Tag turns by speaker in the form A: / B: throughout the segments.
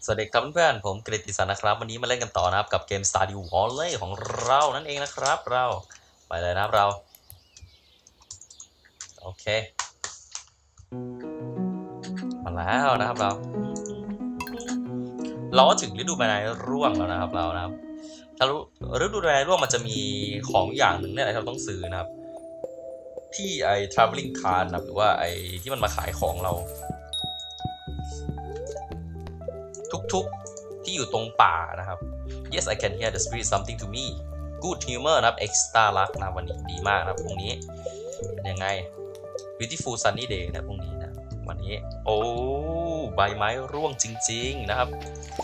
A: สวัสดีครับเพื่อนๆผมกฤติศักดิ์นะครับวันนี้มาเล่นกันต่อนะครับกับเกม Stardew Valley ของเรานั่นเองนะครับเราไปเลยนะครับเราโอเคมาแล้วนะครับเราก็ถึงฤดูใบไม้ร่วงแล้วนะครับเรานะครับถ้าฤดูใบไม้ร่วงมันจะมีของอย่างหนึ่งเนี่ยที่เราต้องซื้อนะครับที่ไอ้ traveling cart นะหรือว่าไอ้ที่มันมาขายของเราทุกๆที่อยู่ตรงป่านะครับ Yes I can hear the spirit something to me good humor นะครับ extra luck นะวันนี้ดีมากนะครับพรุ่งนี้เป็นยังไง beautiful sunny day นะพรุ่งนี้นะวันนี้โอ้ใบไม้ร่วงจริงๆนะครับ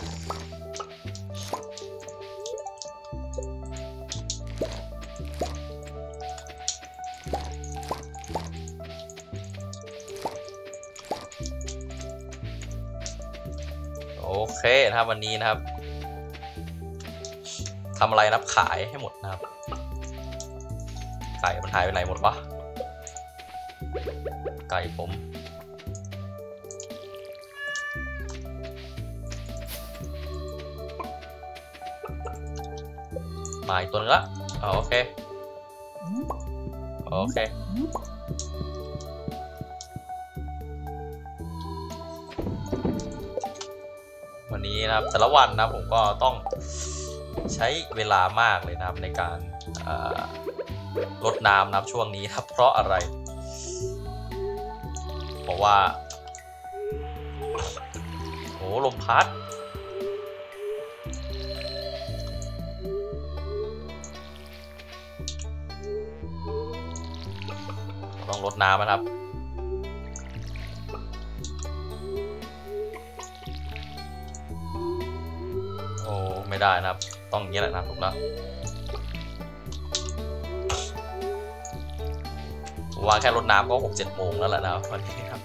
A: โอเคนะครับวันนี้นะครับทำอะไรนะครับขายให้หมดนะครับไก่มันหายไปไหนหมดวะไก่ผมมาอีกตัวนึงละโอเคโอเควันนี้นะครับแต่ละวันนะผมก็ต้องใช้เวลามากเลยนะครับในการรดน้ำนะครับช่วงนี้ครับเพราะอะไรเพราะว่าโอ้ลมพัดต้องรดน้ำนะครับโอ้ไม่ได้นะครับต้องอย่างนี้แหละนะถูกแล้วว่าแค่รดน้ำก็6-7 โมงแล้วแหละนะวันนี้ครับ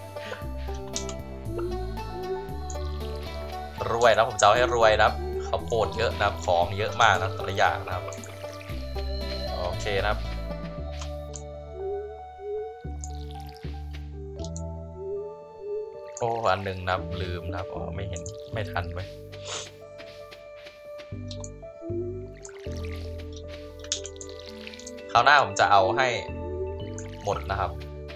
A: รวยนะผมจะเอาให้รวยนะครับข้าวโพดเยอะนะครับของเยอะมากนะแต่ละอย่างนะครับโอเคนะครับโอ้อันหนึ่งนะครับลืมนะครับอ๋อไม่เห็นไม่ทันไว้คราวหน้าผมจะเอาให้หมดนะครับ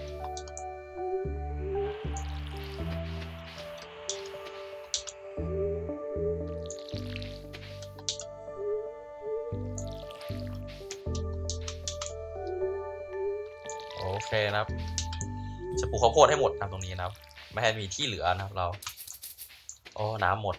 A: โอเคนะครับจะปลูกข้าวโพดให้หมดนะตรงนี้นะครับไม่ให้มีที่เหลือนะครับเราโอ้น้ำหมด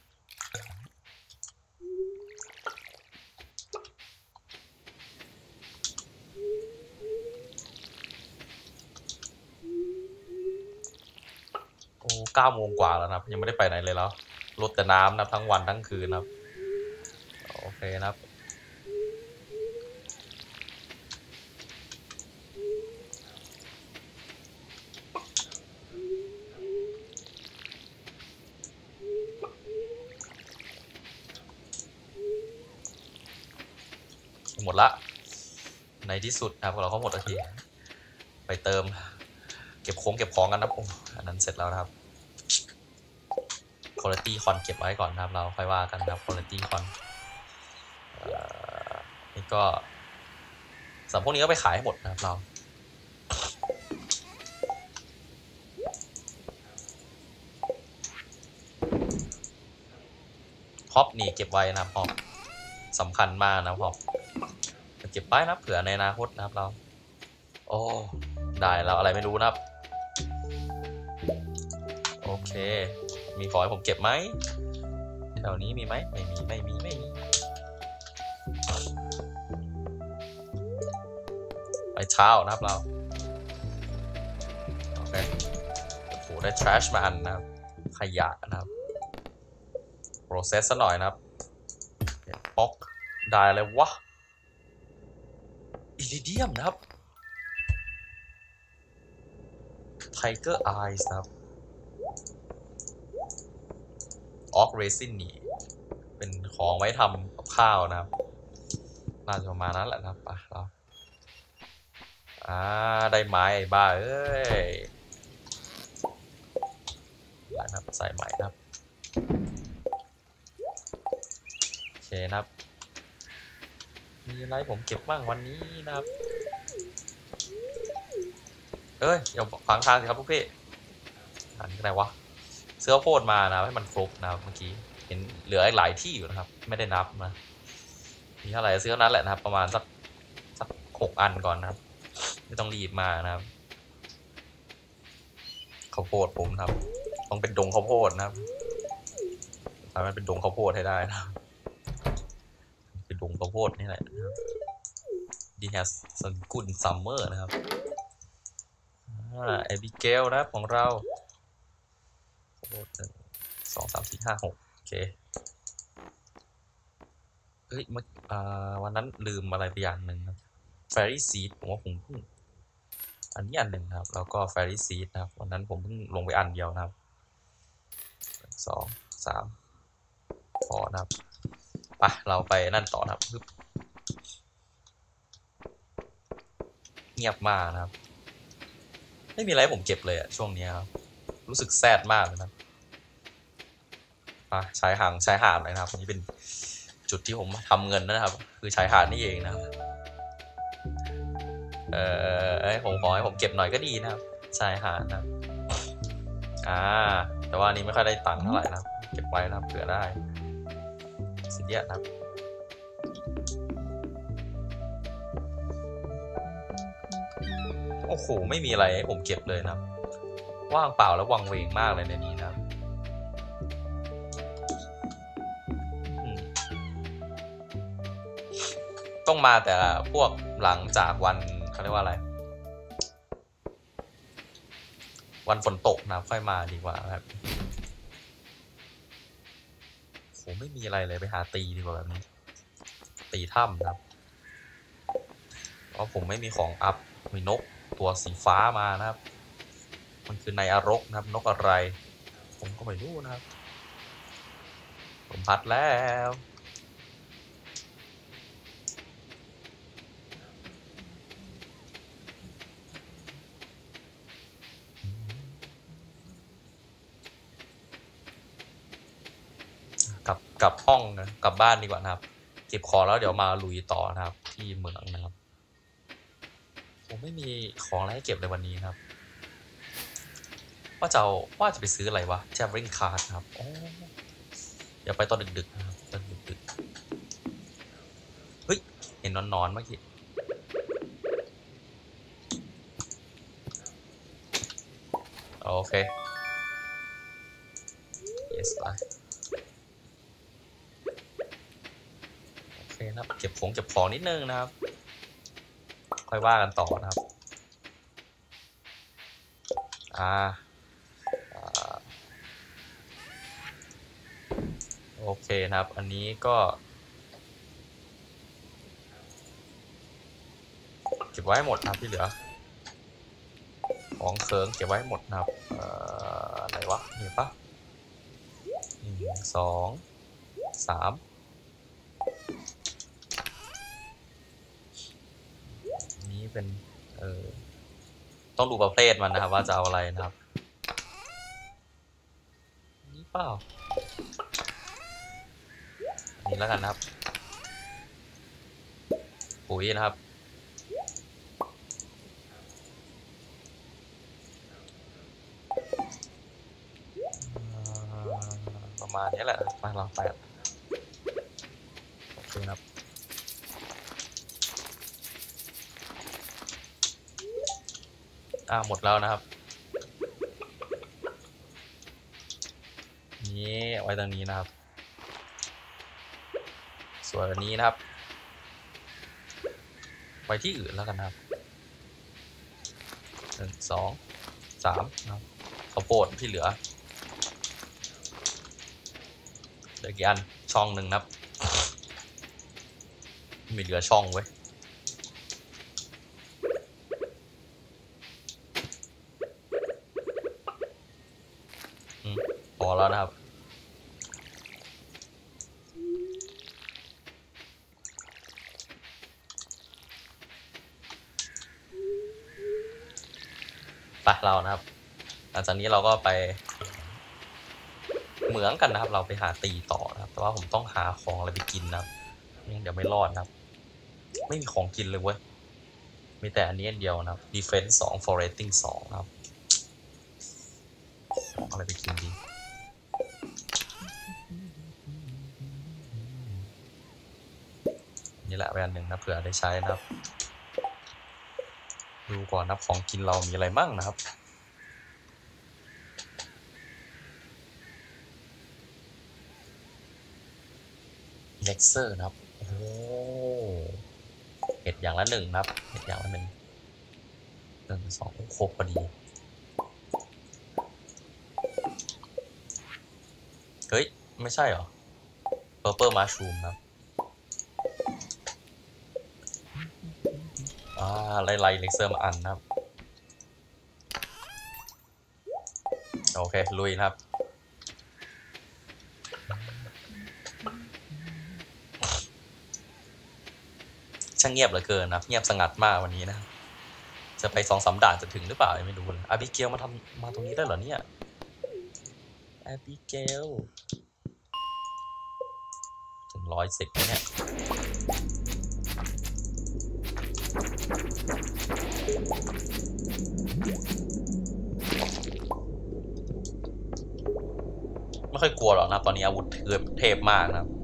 A: โอ้9 โมงกว่าแล้วนะครับยังไม่ได้ไปไหนเลยแล้วลดแต่น้ำนะทั้งวันทั้งคืนนะครับโอเคนะครับหมดละในที่สุดนะครับเราก็หมดทีไปเติมเก็บของกันนะโอ้อันนั้นเสร็จแล้วนะครับ quality con เก็บไว้ก่อนนะครับเราค่อยว่ากันนะครับ quality con นี่ก็สำหรับพวกนี้ก็ไปขายให้หมดนะครับเราฮอปนี่เก็บไว้นะครับฮอปสำคัญมากนะฮอปเก็บไว้นะเผื่อในอนาคตนะครับเราโอ้ได้แล้วอะไรไม่รู้นะครับโอเคมีของให้ผมเก็บไหมแถวนี้มีไหมไม่มีไปเช้านะครับเราโอเคโอ้โหได้ trash มาอันนะครับขยะนะครับ process ซะหน่อยนะครับป๊อกได้เลยวะอิริเดียมนะครับ Tiger Eyes นะครับ Oak Resin นี่เป็นของไว้ทำกับข้าวนะครับน่าจะประมาณนั้นแหละนะครับไปเราได้ไม้บ้าเอ้ยนะครับใส่ใหม่นะครับนะครับมีอะไรผมเก็บบ้างวันนี้นะครับเอ้ยอย่าขวางทางสิครับพวกพี่อันนี้อะไรวะเสื้อโพดมานะให้มันครบนะครับเมื่อกี้เห็นเหลือหลายที่อยู่นะครับไม่ได้นับนะมีเท่าไหร่ซื้อเท่านั้นแหละนะครับประมาณสัก6 อันก่อนนะครับไม่ต้องรีบมานะครับข้าวโพดผมนะครับต้องเป็นดงข้าวโพดนะครับทำให้เป็นดงข้าวโพดให้ได้นะครับเป็นดงข้าวโพดนี่แหละนะครับ He has some good summer นะครับเอบิเกลนะครับของเรา1 2 3 4 5 6โอเคเฮ้ยเมื่อวันนั้นลืมอะไรไปอย่างหนึ่งนะแฟรี่ซีดผมว่าผมเพิ่งอันนี้อันหนึ่งครับแล้วก็แฟรี่ซีดนะครับวันนั้นผมเพิ่งลงไปอันเดียวนะครับ2 3พอนะครับไปเราไปนั่นต่อนะครับเงียบมากนะครับไม่มีอะไรผมเก็บเลยอะช่วงนี้ครับรู้สึกแซดมากเลยนะชายหาดเลยนะครับนี่เป็นจุดที่ผมทำเงินนะครับคือชายหาดนี่เองนะครับผมขอให้ผมเก็บหน่อยก็ดีนะครับชายหาดนะครับแต่ว่านี้ไม่ค่อยได้ตังค์เท่าไหร่นะครับเก็บไว้นะครับเผื่อได้สิ่งนี้นะครับโอ้โหไม่มีอะไรให้ผมเก็บเลยนะครับว่างเปล่าแล้ววังเวงมากเลยในนี้นะครับต้องมาแต่พวกหลังจากวันเขาเรียกว่าอะไรวันฝนตกนะค่อยมาดีกว่าครับโหไม่มีอะไรเลยไปหาตีดีกว่าแบบนี้ตีถ้ำนะครับเพราะผมไม่มีของอัพมีนกตัวสีฟ้ามานะครับมันคือในอรกนะครับนกอะไรผมก็ไม่รู้นะครับผมพัดแล้วกลับห้องนะกลับบ้านดีกว่านะครับเก็บของแล้วเดี๋ยวมาลุยต่อนะครับที่เมืองนะครับผมไม่มีของอะไรให้เก็บเลยวันนี้นะครับว่าจะไปซื้ออะไรวะแจมริงคาร์ดครับอย่าไปตอนดึกๆนะครับตอนดึกๆเฮ้ยเห็นนอนเมื่อกี้โอเค yes ไปโอเคนะครับเก็บของนิดนึงนะครับค่อยว่ากันต่อนะครับโอเคนะครับอันนี้ก็เก็บไว้หมดนะครับที่เหลือของเคิงเก็บไว้หมดนะครับอะไรวะเห็นปะ1 2 3นี้เป็นต้องดูประเภทมันนะครับว่าจะเอาอะไรนะครับนี่เปล่านี่แล้วกันนะครับปุ๋ยนะครับประมาณนี้แหละมาลองไปโอเคครับหมดแล้วนะครับนี้ไว้ตรงนี้นะครับส่วนอันนี้นะครับไว้ที่อื่นแล้วกันนะครับ1 2 3นะครับข้าวโพดที่เหลือกี่อันช่องหนึ่งนะครับมีเหลือช่องไว้พอแล้วนะครับไปเรานะครับหลังจากนี้เราก็ไปเหมือนกันนะครับเราไปหาตีต่อนะครับแต่ว่าผมต้องหาของอะไรไปกินนะครับเดี๋ยวไม่รอดนะครับไม่มีของกินเลยเว้ยมีแต่อันนี้อันเดียวนะครับ defense 2 foraging 2นะครับอะไรไปกินดีนี่แหละเป็นอันหนึ่งนะเผื่อได้ใช้นะครับดูก่อนนะของกินเรามีอะไรมั่งนะครับเล็กเซอร์นะครับโอ้เห็ดอย่างละ1นะครับเห็ดอย่างละ1 2ครบพอดีเฮ้ยไม่ใช่เหรอ purple mushroom ครับไล่เล็กเซอร์มาอันนะครับโอเคลุยนะครับช่างเงียบเหลือเกินนะเงียบสงัดมากวันนี้นะจะไป2-3 ด่านจะถึงหรือเปล่าไม่รู้เลยอาบิเกลมาตรงนี้ได้เหรอเนี่ยอาบิเกลถึง110เนี่ยไม่ค่อยกลัวหรอกนะตอนนี้อาวุธเทพมากนะ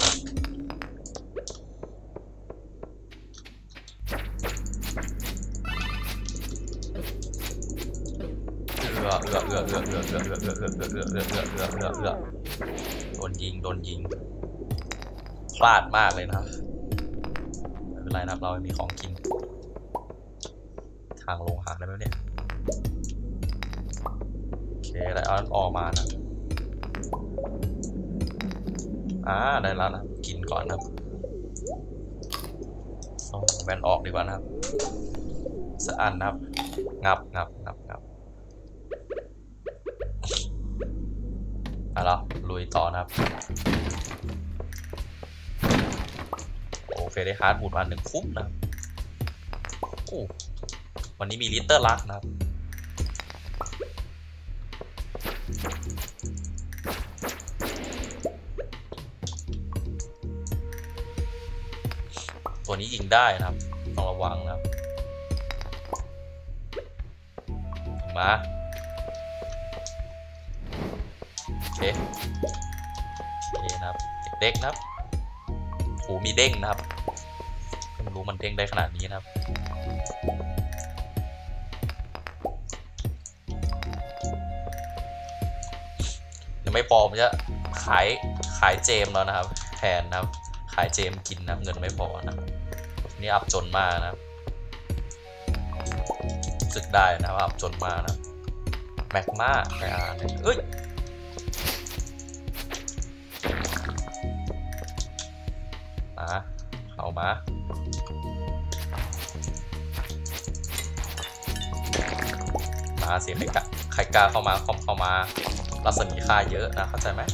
A: โดนยิงพลาดมากเลยนะไม่เป็นไรนะเราไม่มีของกินทางลงหาได้ไหมเนี่ยโอเคได้เอาออกมานะได้แล้วนะกินก่อนนะแบนออกดีกว่านะครับสักอันนะครับงับแล้วลุยต่อนะครับโอเคได้ฮาร์ดบูทมา1คุ้มนะวันนี้มีลิตเตอร์ลักนะครับตัวนี้ยิงได้นะครับต้องระวังนะครับมาโอเคนะครับเด็กๆนะครับโหมีเด้งนะครับไม่รู้มันเด้งได้ขนาดนี้นะครับยังไม่พอผมจะขายเจมแล้วนะครับแทนนะครับขายเจมกินนะเงินไม่พอนะนี่อับจนมากนะครับสึกได้นะครับอับจนมากนะแมกมาไปเอ้ยเข้ามาสิใครกล้าเข้ามารัศมีค่าเยอะนะเข้าใจไหม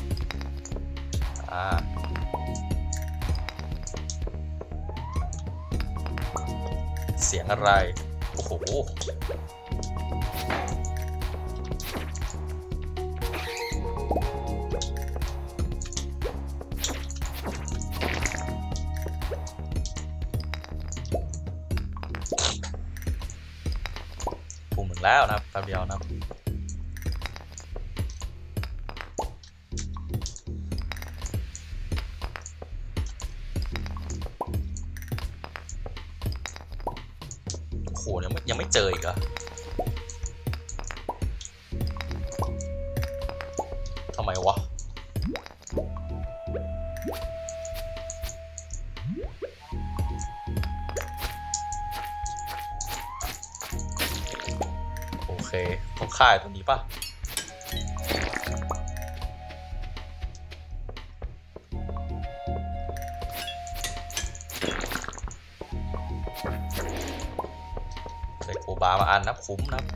A: เสียงอะไรโอ้โหปุ่ม1แล้วนะครับแป๊บเดียวนะโหยังไม่เจออีกเหรอทำไมวะโอเคต้องฆ่าตัวนี้ป่ะโอบามาอันนะคุ้มนะ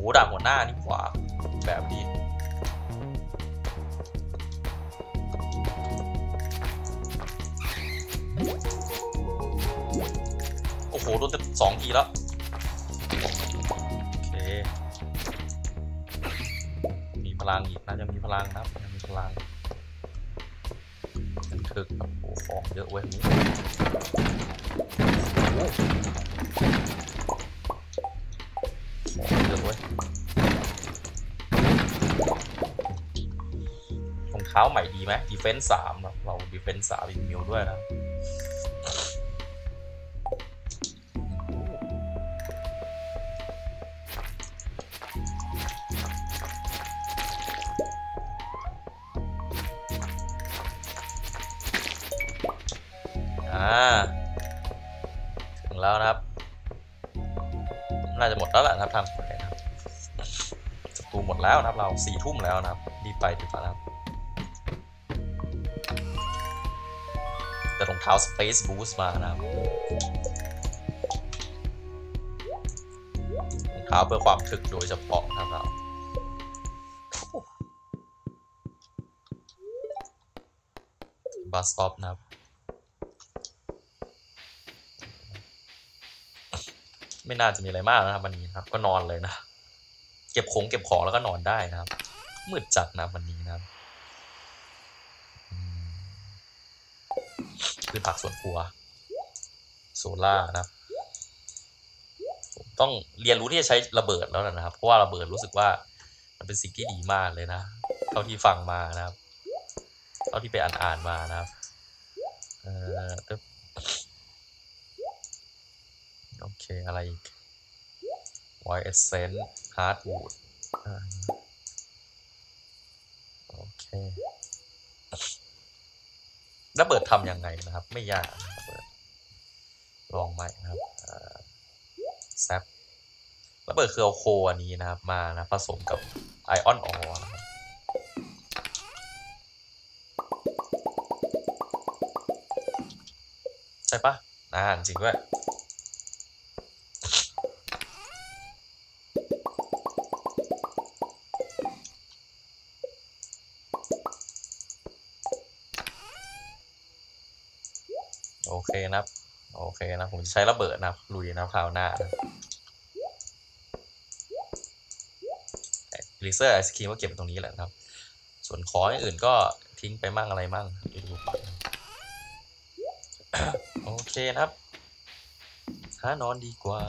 A: ด่านหัวหน้านี่กว่าแบบนี้โอ้โหโดนแต่2 ทีแล้วโอเคมีพลังอีกนะยังมีพลังครับยังมีพลังมันถึกแบบโอ้ของเยอะเว้ยนี้ของเยอะเว้ยรองเท้าใหม่ดีไหม Defense 3เรา Defense 3อีกมิวด้วยนะถึงแล้วนะครับน่าจะหมดแล้วแหละนะครับทำไปนะครับศัตรูหมดแล้วนะครับเรา4 ทุ่มแล้วนะครับรีบไปดีกว่านะครับแต่รองเท้า Space Boost มานะครับรองเท้าเพื่อความถึกโดยเฉพาะนะครับบัสสต็อปนะครับไม่น่าจะมีอะไรมากนะครับวันนี้นะครับก็นอนเลยนะเก็บของแล้วก็นอนได้นะครับมืดจัดนะวันนี้นะครับคือผักสวนครัวโซล่านะครับผมต้องเรียนรู้ที่จะใช้ระเบิดแล้วนะครับเพราะว่าระเบิดรู้สึกว่ามันเป็นสิ่งที่ดีมากเลยนะเท่าที่ฟังมานะครับเท่าที่ไปอ่านมานะครับโอเคอะไรอีก White Essence Hardwood โอเคระเบิดทำยังไงนะครับไม่ยากระเบิดลองใหม่นะครับแซประเบิดคือเอาโคอันนี้นะครับมานะผสมกับไอออนออร์นะครับใช่ปะจริงด้วยโอเคนะครับโอเคนะผมจะใช้ระเบิดนะลุยนะคราวหน้านะลิเซอร์ไอศครีมก็เก็บตรงนี้แหละครับส่วนของอื่นก็ทิ้งไปมั่งอะไรมั่งดูไปโอเคนะครับหานอนดีกว่า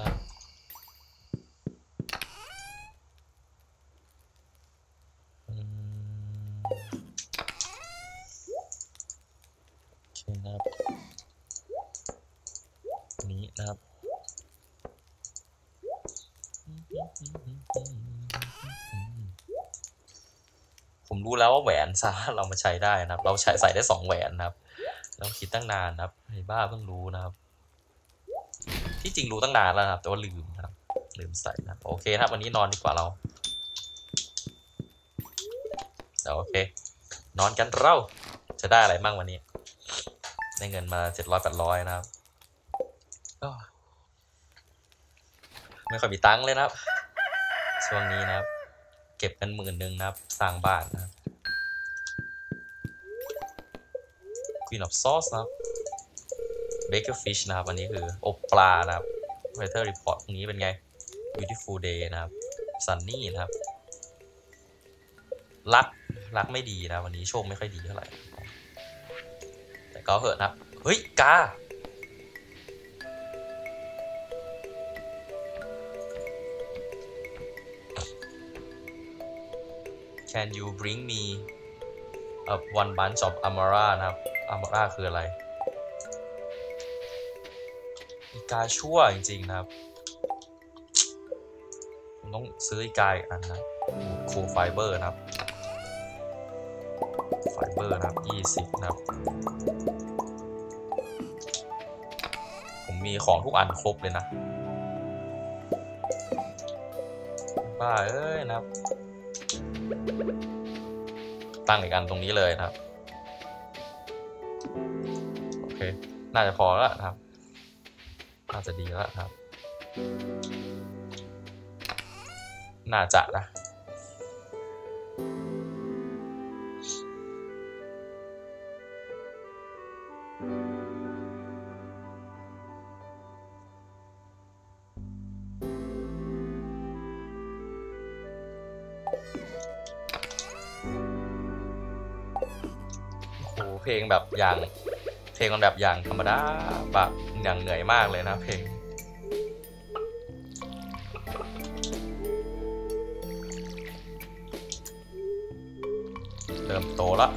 A: โอเคนะครับนี้นะครับผมรู้แล้วว่าแหวนสามารถเรามาใช้ได้นะครับเราใส่ได้2 แหวนนะครับเราคิดตั้งนานนะครับไอ้บ้าเพิ่งรู้นะครับที่จริงรู้ตั้งนานแล้วครับแต่ว่าลืมนะครับลืมใส่นะโอเคครับวันนี้นอนดีกว่าเราโอเคนอนกันเราจะได้อะไรบ้างวันนี้ได้เงินมา700-800นะครับไม่ค่อยมีตังค์เลยนะครับช่วงนี้นะครับเก็บกัน10,000นะครับสร้างบ้านนะครับ Queen of Sauce นะครับ Baker Fish นะครับอันนี้คืออบปลานะครับ Weather Report พรุ่งนี้เป็นไง Beautiful Day นะครับ Sunny นะครับรักไม่ดีนะวันนี้โชคไม่ค่อยดีเท่าไหร่แต่ก็เหอะนะเฮ้ยกา Can you bring me one bunch of Amara นะครับ Amara คืออะไรอีกาชั่วจริงๆนะครับผมต้องซื้ออีกาอีกอันนะโคไฟเบอร์นะครับไฟเบอร์นะครับ20นะครับผมมีของทุกอันครบเลยนะบ้าเอ้ยนะครับตั้งอีกอันตรงนี้เลยนะครับโอเคน่าจะพอแล้วนะครับน่าจะดีแล้วครับน่าจะนะโอ้เพลงแบบอย่างเพลงมันแบบอย่างธรรมดาแบบอย่างเหนื่อยมากเลยนะเพลงเริ่มโตแล้ว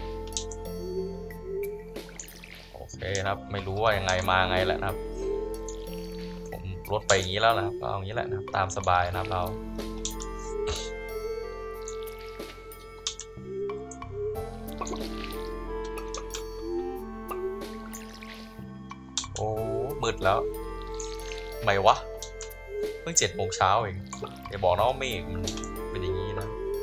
A: โอเคนะครับไม่รู้ว่ายังไงมาไงแหละนะครับผมลดไปอย่างนี้แล้วนะครับก็เอาอย่างนี้แหละนะครับตามสบายนะครับเราโอ้มืดแล้วทำไมวะเพิ่ง7 โมงเช้าเองอย่าบอกนะว่าเมฆมันเป็นอย่างนี้นะ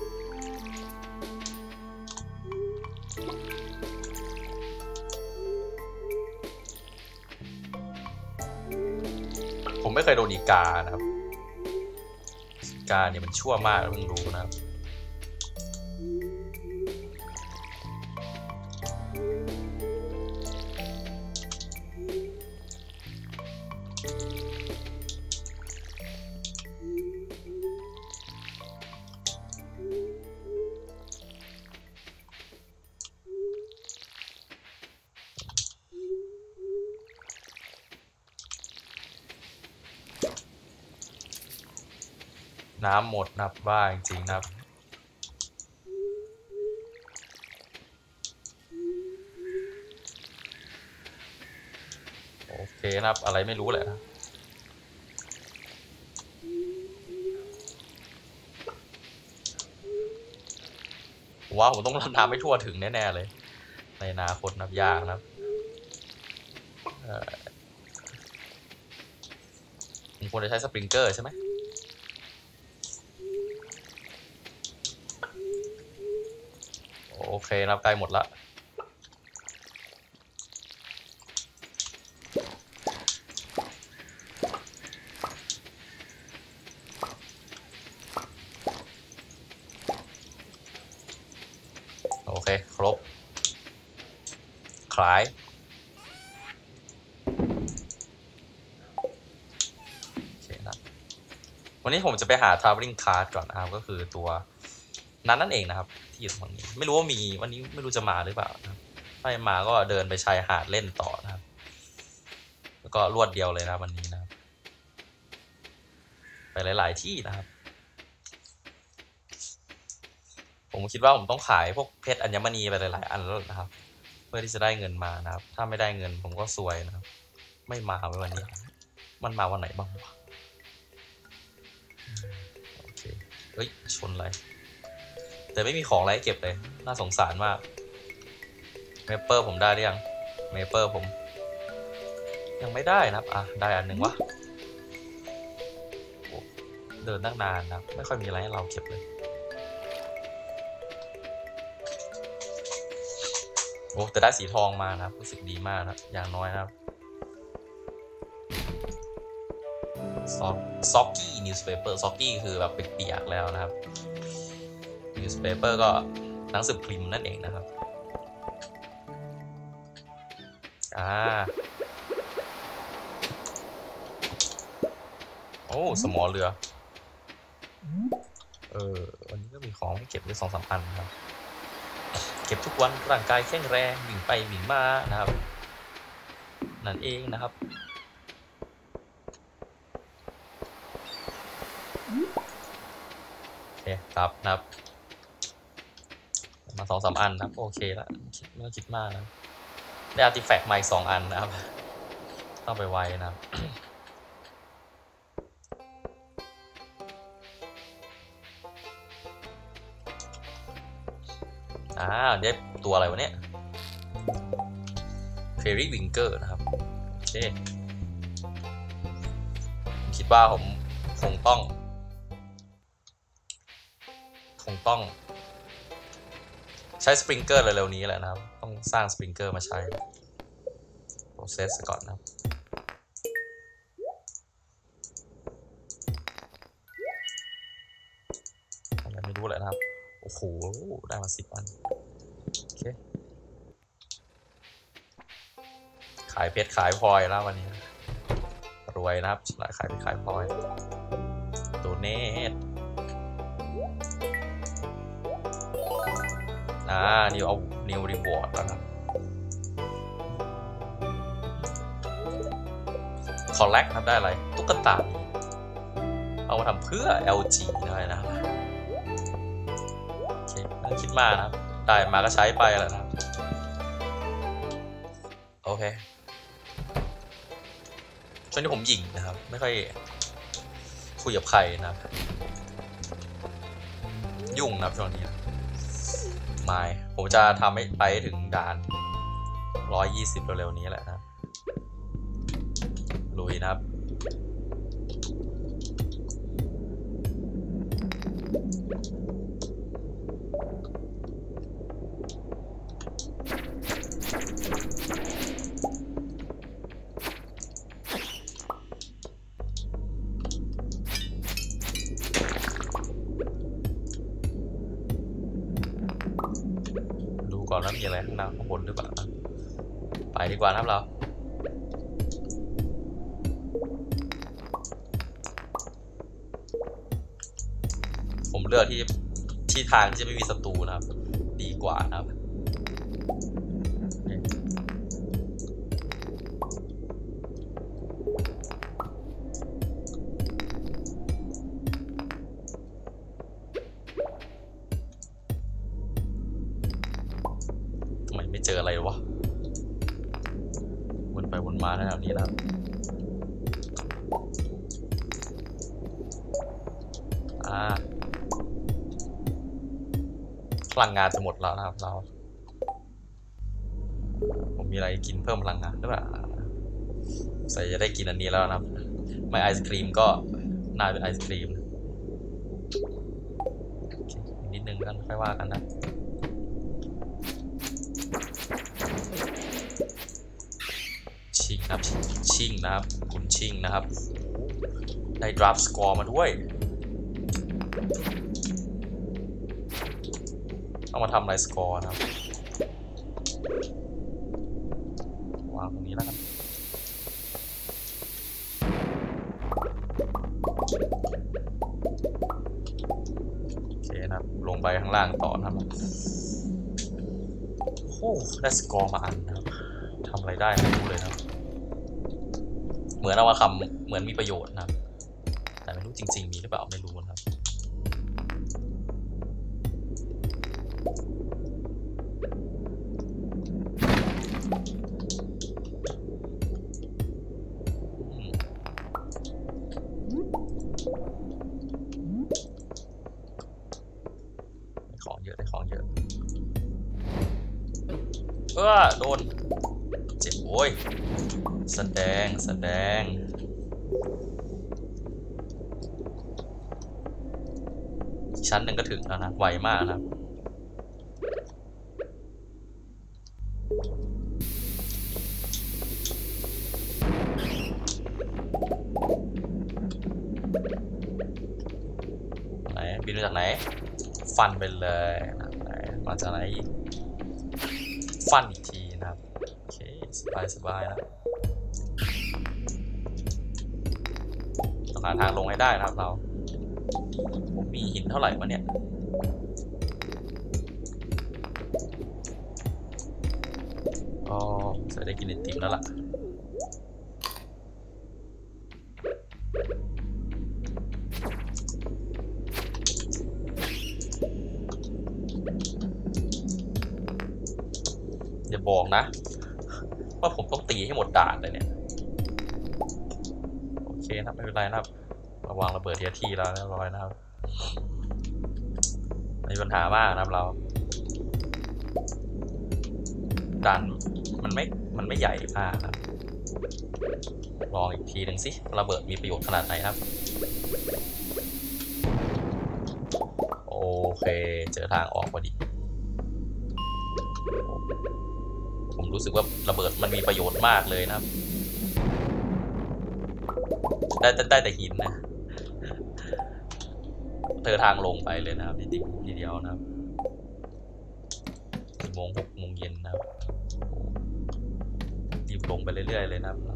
A: ผมไม่เคยโดนอีกานะครับอีกาเนี่ยมันชั่วมากเพิ่งรู้นะครับน้ำหมดนับว่าจริงๆนะครับโอเคนะครับอะไรไม่รู้แหละนะว่าผมต้องรดน้ำไม่ทั่วถึงแน่ๆเลยในอนาคตนับยากนะครับผมควรจะใช้สปริงเกอร์ใช่ไหมโอเคนะครับใกล้หมดละโอเคครบคล้ายวันนี้ผมจะไปหา traveling card ก่อนนะครับก็คือตัวนั้นนั่นเองนะครับที่อยู่ตรงนี้ไม่รู้ว่ามีวันนี้ไม่รู้จะมาหรือเปล่านะครับถ้าไม่มาก็เดินไปชายหาดเล่นต่อนะครับแล้วก็รวดเดียวเลยนะวันนี้นะครับไปหลายๆที่นะครับผมคิดว่าผมต้องขายพวกเพชรอัญมณีไปหลายๆอันแล้วนะครับเพื่อที่จะได้เงินมานะครับถ้าไม่ได้เงินผมก็ซวยนะครับไม่มาวันนี้มันมาวันไหนบ้างวะโอเคเฮ้ยชนอะไรแต่ไม่มีของอะไรให้เก็บเลยน่าสงสารมากเมเปอร์ผมได้หรือยังเมเปอร์ผมยังไม่ได้นะครับได้อันหนึ่งวะเดินตั้งนานนะไม่ค่อยมีอะไรให้เราเก็บเลยโอ้แต่ได้สีทองมานะรู้สึกดีมากนะอย่างน้อยนะครับซ็อกกี้นิวส์เพเปอร์ซ็อกกี้คือแบบเปียกๆแล้วนะครับนิวส์เพเปอร์ก็หนังสือพิมพ์นั่นเองนะครับโอ้สมอเรือวันนี้ก็มีของให้เก็บได้2-3 อันครับเก็บทุกวันร่างกายแข็งแรงวิ่งไปวิ่งมานะครับนั่นเองนะครับโอเคครับนะครับมา2-3 อันนะครับโอเคแล้วไม่ต้องคิดมากนะได้อาร์ติแฟกต์ใหม่2 อันนะครับต้องไปไวนะครับได้ตัวอะไรวะเนี่ยเฟรรี่วิงเกอร์นะครับโอเคคิดว่าผมคงต้องใช้สปริงเกอร์เร็วๆนี้แหละนะครับต้องสร้างสปริงเกอร์มาใช้โปรเซสก่อนนะครับรู้แหละนะครับโอ้โหได้มา10 อันโอเคขายเพชรขายพลอยแล้ววันนี้รวยนะครับฉลาดขายเพชรขายพลอยโดเนทนิวเอานิวรีวอร์ดแล้วนะคอลเลกครับได้อะไรตุ๊กตาเอามาทำเพื่อ LG ได้นะโอเคไม่ต้องคิดมากนะครับได้มาก็ใช้ไปแหละนะครับโอเคช่วงนี้ผมหยิ่งนะครับไม่ค่อยคุยกับใครนะครับยุ่งนะครับช่วงนี้ไม่ผมจะทำให้ไปถึงด่าน120เร็วๆนี้แหละนะลุยนะครับก่อนแล้วมีอะไรข้างหน้าข้างบนหรือเปล่าไปดีกว่านะครับเราผมเลือกที่ทางที่จะไม่มีศัตรูนะครับดีกว่านะครับไม่เจออะไรวะวนไปวนมาแถวนี้แล้วพลังงานจะหมดแล้วนะครับเราผมมีอะไรกินเพิ่มพลังงานหรือเปล่าใส่จะได้กินอันนี้แล้วนะครับไม่ไอศครีมก็น่าเป็นไอศครีมนิดนึงกันค่อยว่ากันนะชิงนะครับชิงนะครับคุณชิงนะครับได้ดราฟสกอร์มาด้วยเอามาทำอะไรสกอร์นะครับวางตรงนี้แล้วกันโอเคนะครับลงไปข้างล่างต่อนะครับโอ้ได้สกอร์มาอันนะครับทำอะไรได้ไม่รู้เลยนะเหมือนเอามาทำเหมือนมีประโยชน์นะครับแต่ไม่รู้จริงๆมีหรือเปล่าไม่รู้นะครับของเยอะได้ของเยอะโดนเจ็บโอ้ยแสดงชั้นหนึ่งก็ถึงแล้วนะไวมากนะครับไหนบินมาจากไหนฟันไปเลยไหนมาจากไหนฟันอีกทีนะครับโอเคสบายนะต้องหาทางลงให้ได้นะครับเราผมมีหินเท่าไหร่วะเนี่ยจะได้กินไอติมแล้วล่ะอย่าบอกนะว่าผมต้องตีให้หมดด่านเลยเนี่ยโอเคนะไม่เป็นไรนะครับระวังระเบิดที่แล้วเรียบร้อยนะครับไม่มีปัญหามากนะครับเราด่านมันไม่ใหญ่มากนะลองอีกทีหนึ่งสิระเบิดมีประโยชน์ขนาดไหนครับโอเคเจอทางออกพอดีผมรู้สึกว่าระเบิดมันมีประโยชน์มากเลยนะครับได้แต่หินนะเธอทางลงไปเลยนะครับทีเดียวนะครับ4 โมง 6 โมงเย็นนะครับรีบลงไปเรื่อยๆเลยนะครับ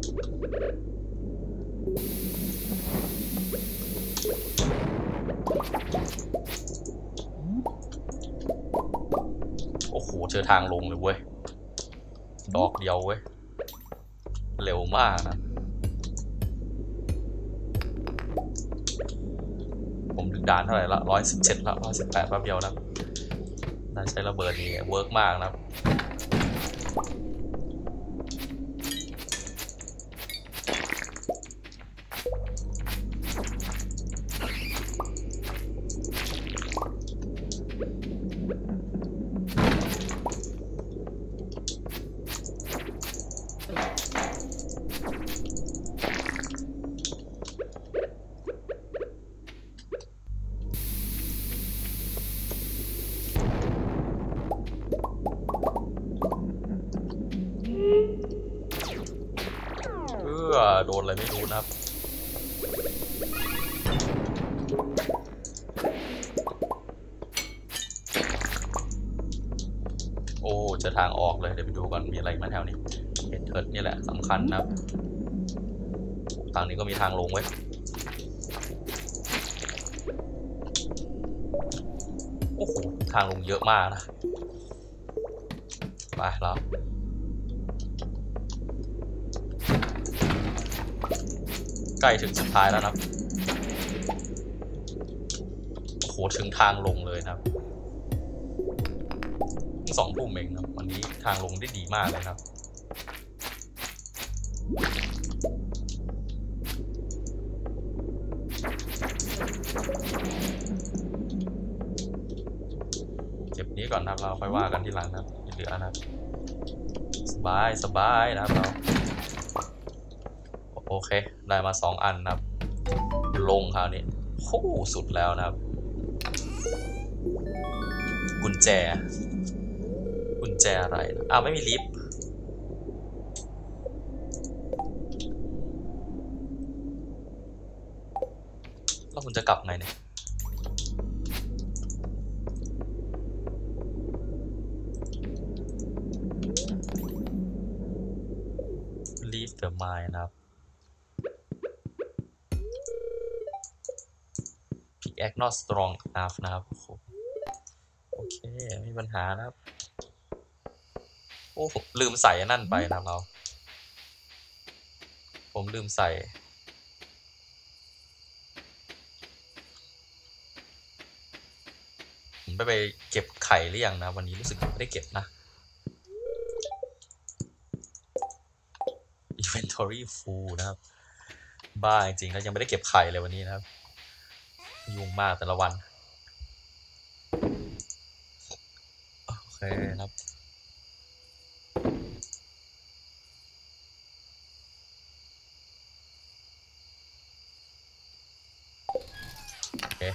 A: โอ้โหเจอทางลงเลยเว้ยดอกเดียวเว้ยเร็วมากนะผมถึงด่านเท่าไหร่ละ117ละ118แป๊บเดียวนะน่าใช้ระเบิดนี่เวิร์กมากนะครับโดนอะไรไม่รู้นะครับโอ้จะทางออกเลยเดี๋ยวไปดูก่อนมีอะไรมาแถวนี้เห็นเถิดนี่แหละสำคัญนะครับทางนี้ก็มีทางลงไว้โอ้โหทางลงเยอะมากนะไปแล้วใกล้ถึงสุดท้ายแล้วนะโอ้โหถึงทางลงเลยนะครับ2 ทุ่มเองนะวันนี้ทางลงได้ดีมากเลยครับเก็บนี้ก่อนนะครับเราค่อยว่ากันทีหลังนะครับเหลือนะสบายนะครับเราโอเคได้มา2 อันนะครับลงคราวนี้โอ้สุดแล้วนะครับกุญแจอะไรนะไม่มีลิฟต์แล้วคุณจะกลับไงเนี่ยleave the mine นะครับ pickaxe not strong enough นะครับโอเคไม่มีปัญหานะครับโอ้ผมลืมใส่นั่นไปนะครับผมลืมใส่ผมไปเก็บไข่หรือยังนะวันนี้รู้สึกไม่ได้เก็บนะ inventory full นะครับบ้าจริงๆแล้วยังไม่ได้เก็บไข่เลยวันนี้นะครับยุ่งมากแต่ละวันโอเคครับโอเค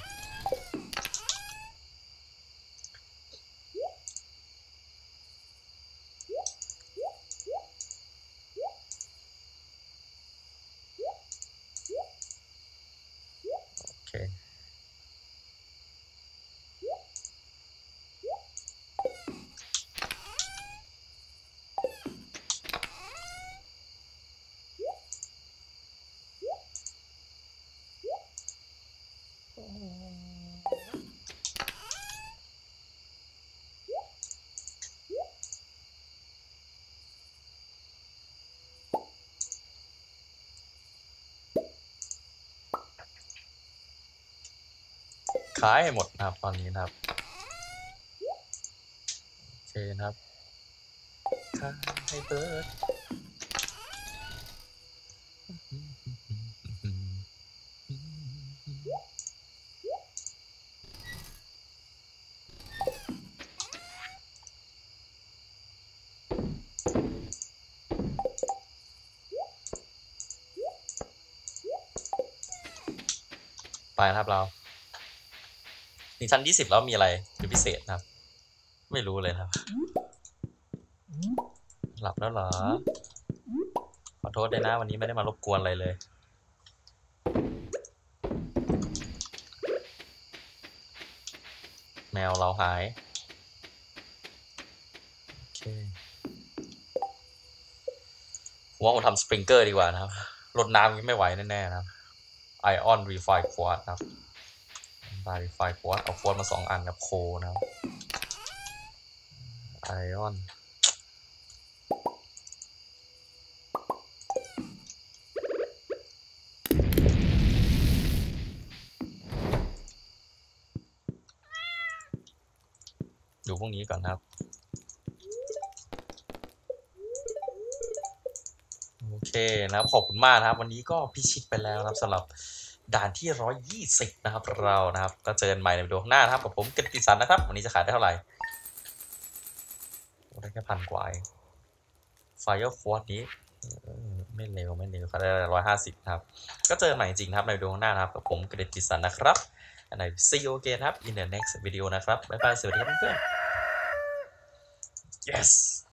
A: ขายให้หมดนะครับตอนนี้นะครับโอเคนะครับขายให้เบิร์ดไปนะครับเรานี่ชั้น20แล้วมีอะไรเป็นพิเศษนะครับไม่รู้เลยครับหลับแล้วเหรอขอโทษด้วยนะวันนี้ไม่ได้มารบกวนอะไรเลยมวเราหายโอเคผมว่าผมทำสปริงเกอร์ดีกว่านะครับรดน้ำไม่ไหวแน่ๆนะครับไอออนรีไฟควอตครับรีไฟควอตเอาควอตมา2 อันกับโคนะครับไอออนดูพวกนี้ก่อนครับโอเคนะครับขอบคุณมากนะครับวันนี้ก็พิชิตไปแล้วนะครับสำหรับด่านที่120นะครับเรานะครับก็เจอกันใหม่ในวิดีโอข้างหน้านะครับกับผมกิตติสันนะครับวันนี้จะขายได้เท่าไหร่ได้แค่1,000 กว่าไฟร์ควอตนี้ไม่เร็วขายได้150นะครับก็เจอกันใหม่จริงนะครับในวิดีโอข้างหน้านะครับกับผมกิตติสันนะครับand I see you again ครับ in the next video นะครับบ๊ายบายสวัสดีครับเพื่อนๆ yes